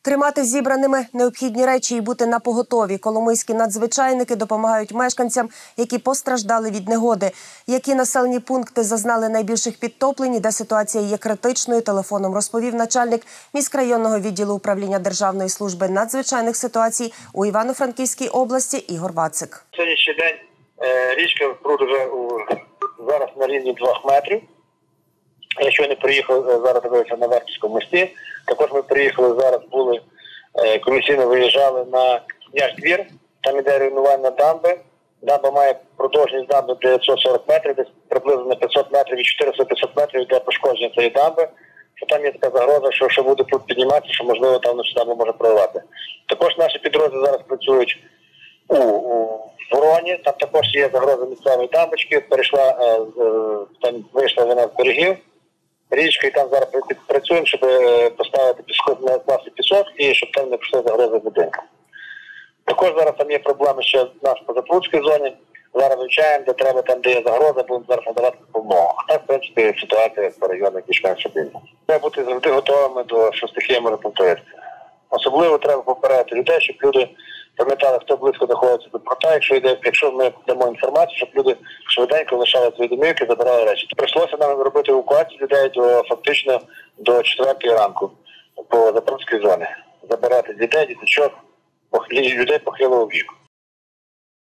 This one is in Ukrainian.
Тримати зібраними необхідні речі і бути напоготові. Коломийські надзвичайники допомагають мешканцям, які постраждали від негоди. Які населені пункти зазнали найбільших підтоплень, де ситуація є критичною, телефоном розповів начальник міськрайонного відділу управління Державної служби надзвичайних ситуацій у Івано-Франківській області Ігор Вацик. Сьогоднішній день річка пруд вже зараз на рівні 2 метрів. Я щойно приїхав, зараз дивився на Вербському мості. Також ми приїхали, зараз були, комісійно виїжджали на Княждвір. Там іде руйнування дамби. Дамба має продовжність дамби 940 метрів, десь приблизно на 500 метрів і 400-500 метрів йде пошкодження цієї дамби. Що там є така загроза, що буде тут підніматися, що можливо там вночі дамба може проривати. Також наші підрозділи зараз працюють у Вороні, там також є загроза місцевої дамбочки, там вийшла вона з берегів річки, і там зараз працюємо, щоб поставити на класи пісок і щоб там не пішла загроза будинкам. Також зараз там є проблеми ще в нашій позапрудській зоні. Зараз вивчаємо, де треба, там, де є загроза, будемо зараз надавати допомогу. Так, в принципі, ситуація по районах більш-менш стабільна. Треба бути завжди готовими до, що стихія може повторитися. Особливо треба попередити людей, щоб люди пам'ятали, хто близько знаходиться до порта, якщо ми дамо інформацію, щоб люди швиденько лишали свої домівки, забирали речі. Прийшлося нам робити евакуацію людей фактично до 4 ранку по Запорізькій зоні. Забирати дітей, діточок, людей похилого віку.